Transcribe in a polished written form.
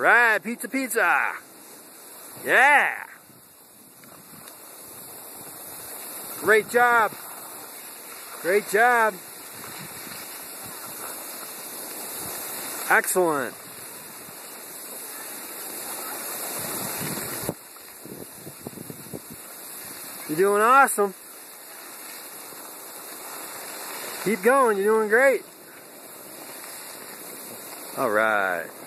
Alright, pizza, pizza. Yeah. Great job. Great job. Excellent. You're doing awesome. Keep going, you're doing great. All right.